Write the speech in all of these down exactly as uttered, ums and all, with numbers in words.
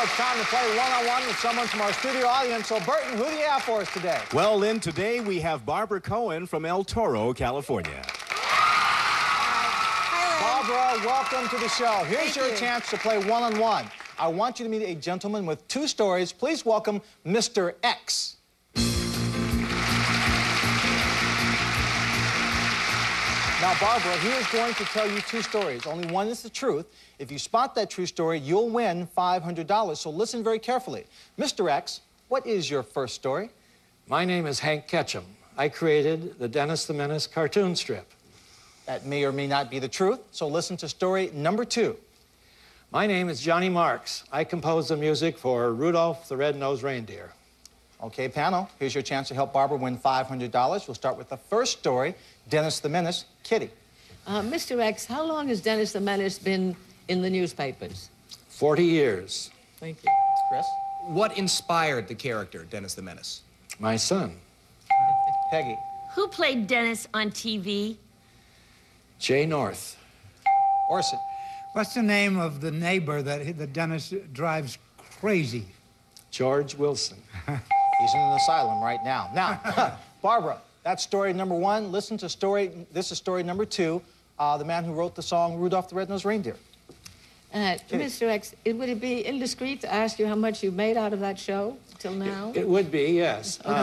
it's time to play one-on-one with someone from our studio audience. So, Burton, who do you have for us today? Well, Lynn, today we have Barbara Cohen from El Toro, California. Hi, Barbara, welcome to the show. Here's Thank your you. chance to play one-on-one. I want you to meet a gentleman with two stories. Please welcome Mister X. Now, Barbara, he is going to tell you two stories. Only one is the truth. If you spot that true story, you'll win five hundred dollars. So listen very carefully. Mister X, what is your first story? My name is Hank Ketchum. I created the Dennis the Menace cartoon strip. That may or may not be the truth. So listen to story number two. My name is Johnny Marks. I composed the music for Rudolph the Red-Nosed Reindeer. Okay, panel, here's your chance to help Barbara win five hundred dollars. We'll start with the first story, Dennis the Menace. Kitty. Uh, Mister X, how long has Dennis the Menace been in the newspapers? Forty years. Thank you. Chris. What inspired the character, Dennis the Menace? My son, Peggy. Who played Dennis on T V? Jay North. Orson. What's the name of the neighbor that the Dennis drives crazy? George Wilson. He's in an asylum right now. Now, Barbara, that's story number one. Listen to story, this is story number two, uh, the man who wrote the song Rudolph the Red-Nosed Reindeer. Uh, Mister X, it, would it be indiscreet to ask you how much you made out of that show till now? It, it would be, yes. Okay.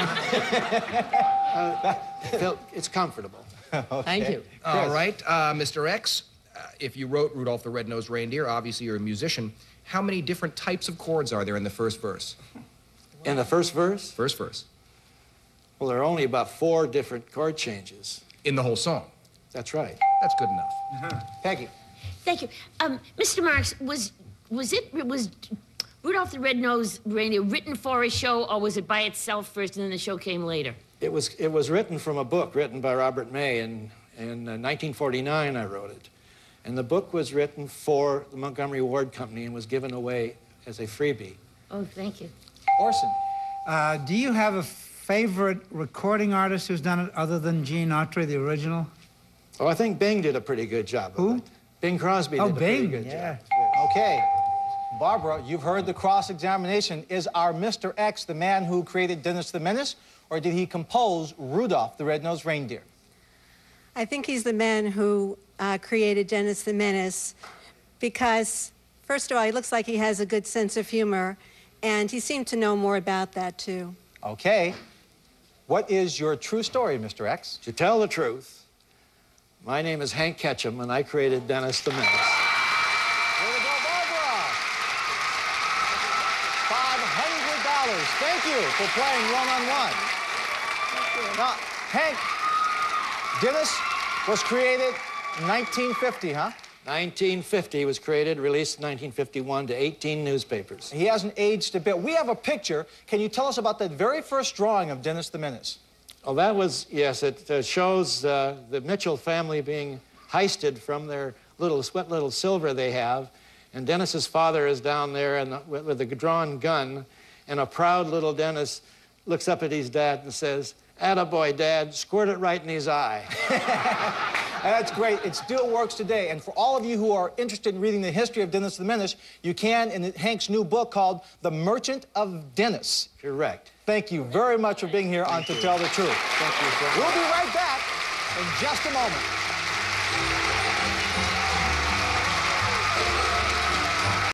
Uh, uh, Phil, it's comfortable. Okay. Thank you. All right, uh, Mister X, uh, if you wrote Rudolph the Red-Nosed Reindeer, obviously you're a musician. How many different types of chords are there in the first verse? In the first verse? First verse. Well, there are only about four different chord changes. In the whole song. That's right. That's good enough. Peggy. Thank you. Um, Mister Marks, was was it was Rudolph the Red-Nosed Reindeer written for a show, or was it by itself first and then the show came later? It was, it was written from a book written by Robert May. In, in uh, nineteen forty-nine, I wrote it. And the book was written for the Montgomery Ward Company and was given away as a freebie. Oh, thank you. Orson. Uh, do you have a favorite recording artist who's done it other than Gene Autry, the original? Oh, I think Bing did a pretty good job of Who? it. Bing Crosby Oh, did a pretty Bing, good yeah. job. Okay. Barbara, you've heard the cross-examination. Is our Mister X the man who created Dennis the Menace, or did he compose Rudolph the Red-Nosed Reindeer? I think he's the man who uh, created Dennis the Menace because, first of all, he looks like he has a good sense of humor, and he seemed to know more about that, too. Okay. What is your true story, Mister X? To tell the truth, my name is Hank Ketchum, and I created Dennis the Menace. Way to go, Barbara! five hundred dollars. Thank you for playing one-on-one. Now, Hank, Dennis was created in nineteen fifty, huh? nineteen fifty was created, released in nineteen fifty-one to eighteen newspapers. He hasn't aged a bit. We have a picture. Can you tell us about that very first drawing of Dennis the Menace? Oh, that was, yes, it uh, shows uh, the Mitchell family being heisted from their little, sweat little silver they have. And Dennis's father is down there and, with, with a drawn gun, and a proud little Dennis looks up at his dad and says, "Attaboy, Dad, squirt it right in his eye." That's great. It still works today. And for all of you who are interested in reading the history of Dennis the Menace, you can in Hank's new book called The Merchant of Dennis. Correct. Thank you very much for being here on To Tell the Truth. Thank you so much. We'll be right back in just a moment.